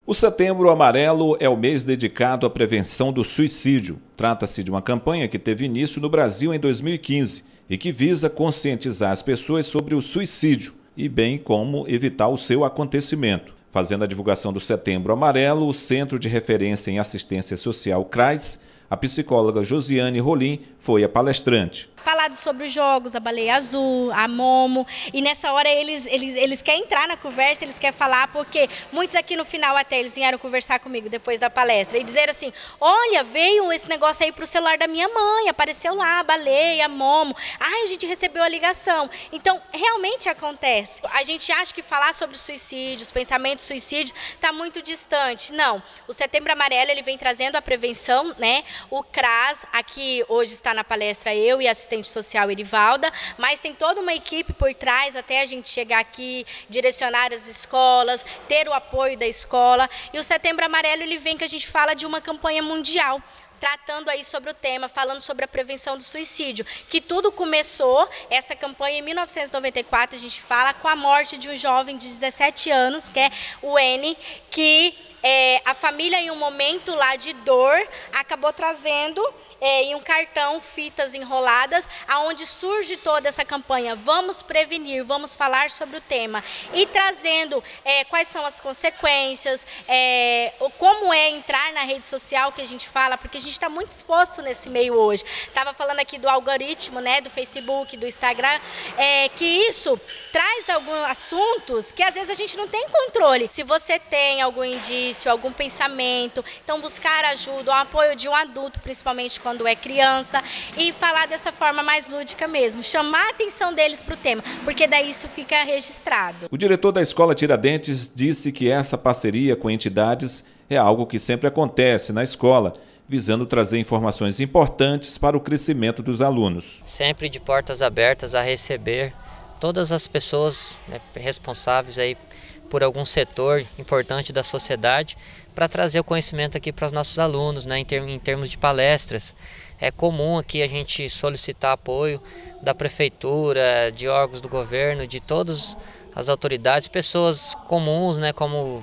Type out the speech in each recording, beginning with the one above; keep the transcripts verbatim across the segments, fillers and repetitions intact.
O Setembro Amarelo é o mês dedicado à prevenção do suicídio. Trata-se de uma campanha que teve início no Brasil em dois mil e quinze e que visa conscientizar as pessoas sobre o suicídio e bem como evitar o seu acontecimento. Fazendo a divulgação do Setembro Amarelo, o Centro de Referência em Assistência Social CRAS, a psicóloga Josiane Rolim foi a palestrante. Falado sobre os jogos, a baleia azul, a Momo, e nessa hora eles, eles, eles querem entrar na conversa, eles querem falar, porque muitos aqui no final até eles vieram conversar comigo depois da palestra e dizer assim, olha, veio esse negócio aí pro celular da minha mãe, apareceu lá a baleia, a Momo, ai, a gente recebeu a ligação. Então, realmente acontece. A gente acha que falar sobre suicídio, os pensamentos de suicídio, está muito distante. Não, o Setembro Amarelo ele vem trazendo a prevenção, né? O CRAS, aqui hoje está na palestra eu e a assistente social Erivalda, mas tem toda uma equipe por trás até a gente chegar aqui, direcionar as escolas, ter o apoio da escola. E o Setembro Amarelo ele vem que a gente fala de uma campanha mundial, tratando aí sobre o tema, falando sobre a prevenção do suicídio, que tudo começou, essa campanha em mil novecentos e noventa e quatro, a gente fala, com a morte de um jovem de dezessete anos, que é o N, que é, a família em um momento lá de dor, acabou trazendo É, em um cartão, fitas enroladas, aonde surge toda essa campanha, vamos prevenir, vamos falar sobre o tema, e trazendo é, quais são as consequências, é, como é entrar na rede social que a gente fala, porque a gente está muito exposto nesse meio hoje. Estava falando aqui do algoritmo, né, do Facebook, do Instagram, é, que isso traz alguns assuntos que às vezes a gente não tem controle. Se você tem algum indício, algum pensamento, então buscar ajuda, o apoio de um adulto, principalmente quando é criança, e falar dessa forma mais lúdica mesmo, chamar a atenção deles para o tema, porque daí isso fica registrado. O diretor da Escola Tiradentes disse que essa parceria com entidades é algo que sempre acontece na escola, visando trazer informações importantes para o crescimento dos alunos. Sempre de portas abertas a receber todas as pessoas, né, responsáveis aí por algum setor importante da sociedade, para trazer o conhecimento aqui para os nossos alunos, né, em, termos, em termos de palestras. É comum aqui a gente solicitar apoio da prefeitura, de órgãos do governo, de todas as autoridades, pessoas comuns, né, como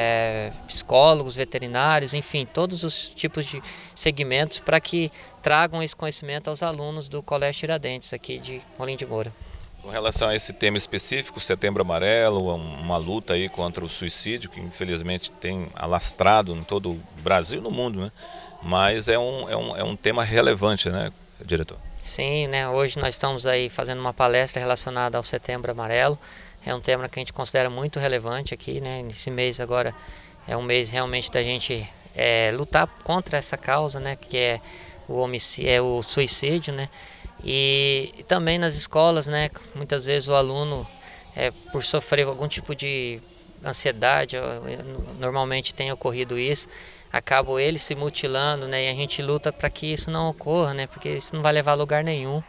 é, psicólogos, veterinários, enfim, todos os tipos de segmentos para que tragam esse conhecimento aos alunos do Colégio Tiradentes aqui de Rolim de Moura. Com relação a esse tema específico, Setembro Amarelo, uma luta aí contra o suicídio, que infelizmente tem alastrado em todo o Brasil e no mundo, né? Mas é um, é um, é um tema relevante, né, diretor? Sim, né? Hoje nós estamos aí fazendo uma palestra relacionada ao Setembro Amarelo. É um tema que a gente considera muito relevante aqui, né? Esse mês agora é um mês realmente da gente é, lutar contra essa causa, né? Que é o homicídio, é o suicídio, né? E, e também nas escolas, né, muitas vezes o aluno, é, por sofrer algum tipo de ansiedade, normalmente tem ocorrido isso, acaba ele se mutilando, né, e a gente luta para que isso não ocorra, né, porque isso não vai levar a lugar nenhum.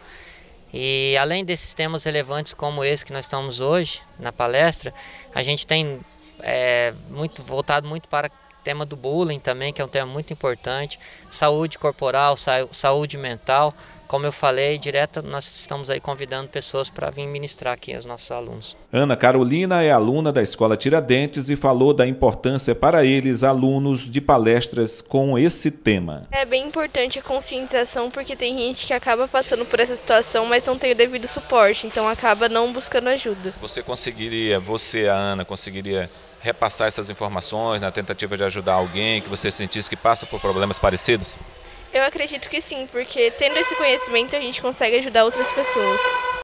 E além desses temas relevantes como esse que nós estamos hoje na palestra, a gente tem é, muito, voltado muito para o tema do bullying também, que é um tema muito importante, saúde corporal, saúde mental. Como eu falei, direto nós estamos aí convidando pessoas para vir ministrar aqui aos nossos alunos. Ana Carolina é aluna da Escola Tiradentes e falou da importância para eles, alunos, de palestras com esse tema. É bem importante a conscientização, porque tem gente que acaba passando por essa situação, mas não tem o devido suporte, então acaba não buscando ajuda. Você conseguiria, você, a Ana, conseguiria repassar essas informações na tentativa de ajudar alguém que você sentisse que passa por problemas parecidos? Eu acredito que sim, porque tendo esse conhecimento a gente consegue ajudar outras pessoas.